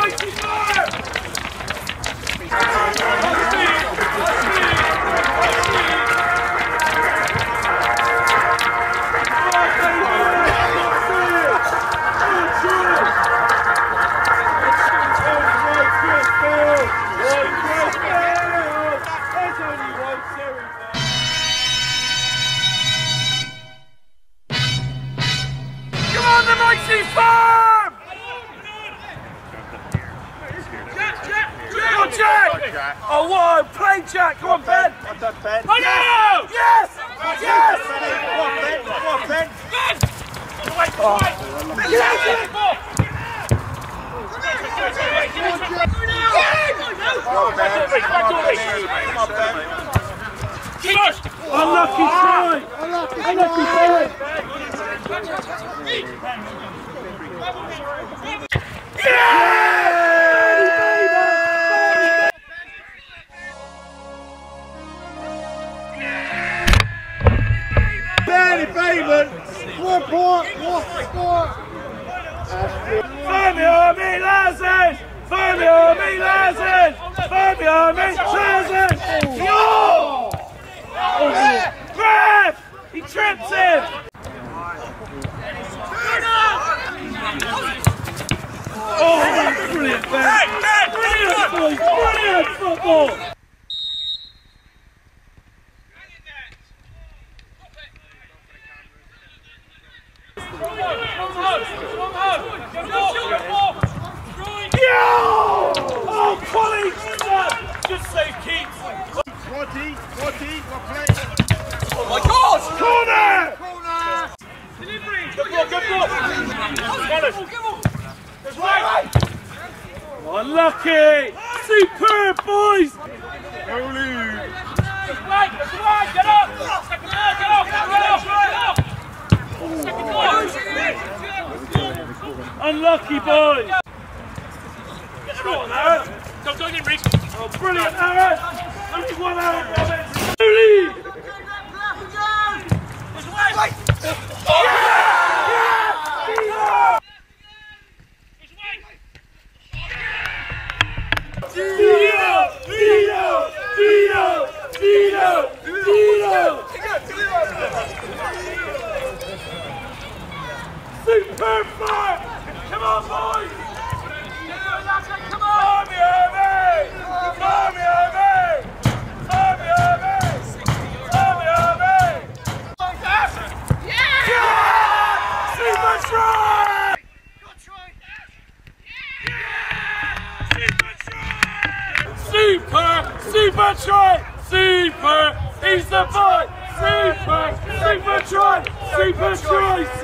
Oh, whoa! Play, Jack! Come on, Ben! Well done, Ben. I know! Yes! Yes! Come on, Ben! Come on, Ben! Ben! Yes! Unlucky try! Unlucky Ben! Bridport, what score? Fabio Milazes! Fabio Milazes! Fabio Milazes! Oh! Ref! He trips him! Oh, that's brilliant, Ben! Brilliant, boys! Brilliant football! Oh, colleagues! Just save keeps. What play? Oh my God! Corner! Delivery! Good ball! That's right! Unlucky! Superb, boys! Holy! That's right! Get up! Second ball, get off! Second ball! Unlucky, boys! Come on, Aaron! Don't go in, Rick! Oh, brilliant, Aaron! Only one Aaron, Robert! Holy! Superb fire! Come on, boys! Come on! Super try! Super try! Super! He's the boy! Super try! Super try!